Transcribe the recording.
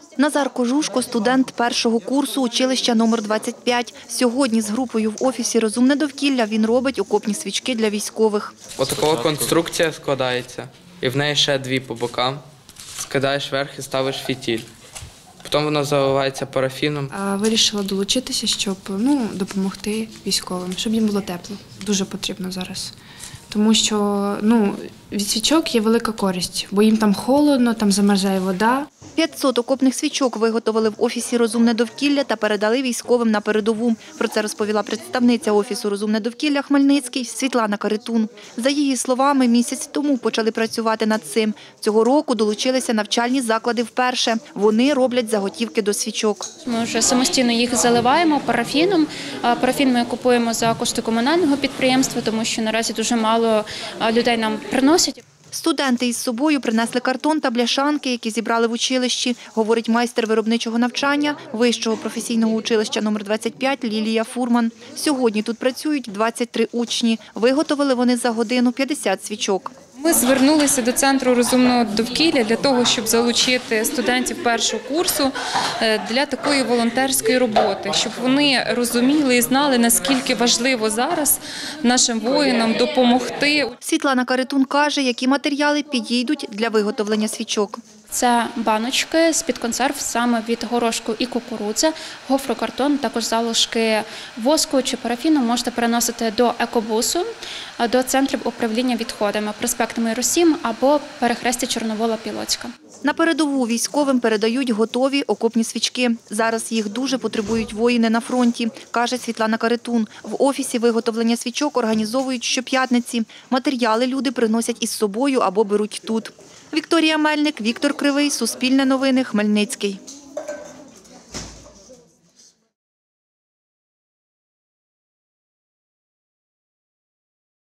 Назар Кожушко – студент першого курсу училища номер 25. Сьогодні з групою в офісі «Розумне довкілля» він робить окопні свічки для військових. Отакова конструкція складається, і в неї ще дві по бокам. Скидаєш вверх і ставиш фітіль. Потім воно заливається парафіном. Вирішила долучитися, щоб допомогти військовим, щоб їм було тепло. Дуже потрібно зараз. Тому що від свічок є велика користь, бо їм там холодно, там замерзає вода. 500 окопних свічок виготовили в офісі «Розумне довкілля» та передали військовим на передову. Про це розповіла представниця офісу «Розумне довкілля» Хмельницький Світлана Каритун. За її словами, місяць тому почали працювати над цим. Цього року долучилися навчальні заклади вперше. Вони роблять заготівки до свічок. Ми вже самостійно їх заливаємо парафіном. Парафін ми купуємо за кошти комунального підприємства, тому що наразі дуже мало людей нам приносять. Студенти із собою принесли картон та бляшанки, які зібрали в училищі, говорить майстер виробничого навчання Вищого професійного училища номер 25 Лілія Фурман. Сьогодні тут працюють 23 учні. Виготовили вони за годину 50 свічок. Ми звернулися до Центру розумного довкілля для того, щоб залучити студентів першого курсу для такої волонтерської роботи, щоб вони розуміли і знали, наскільки важливо зараз нашим воїнам допомогти. Світлана Каритун каже, які матеріали підійдуть для виготовлення свічок. Це баночки з-під консерв саме від горошку і кукурудзи, гофрокартон, також залишки воску чи парафіну можете переносити до екобусу, до центрів управління відходами, проспект Миру 7 або перехрестя Чорновола-Пілоцька. На передову військовим передають готові окопні свічки. Зараз їх дуже потребують воїни на фронті, каже Світлана Каритун. В офісі виготовлення свічок організовують щоп'ятниці. Матеріали люди приносять із собою або беруть тут. Вікторія Мельник, Віктор Кривий, Суспільне новини, Хмельницький.